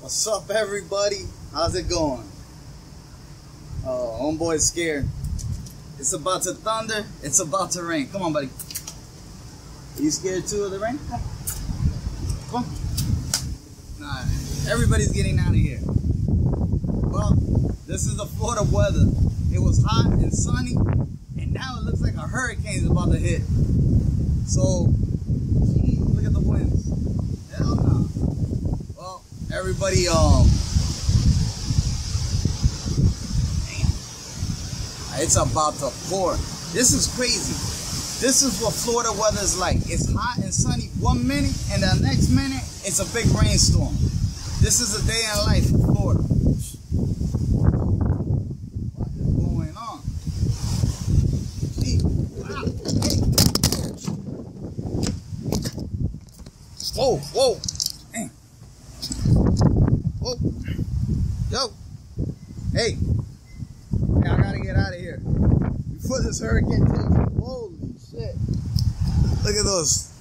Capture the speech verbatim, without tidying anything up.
What's up, everybody? How's it going? Oh, homeboy's scared. It's about to thunder. It's about to rain. Come on, buddy. Are you scared too of the rain? Come on. Come on. Nah, everybody's getting out of here. Well, this is the Florida weather. It was hot and sunny, and now it looks like a hurricane is about to hit. So, geez, look at the winds. Hell no. Well, everybody, um, damn, it's about to pour. This is crazy. This is what Florida weather is like. It's hot and sunny one minute, and the next minute, it's a big rainstorm. This is a day in life in Florida. What is going on? Gee, wow. Whoa, whoa. Damn. Whoa. Yo. Hey. Hey, I gotta get out of here. Before this hurricane takes me. Holy shit. Look at those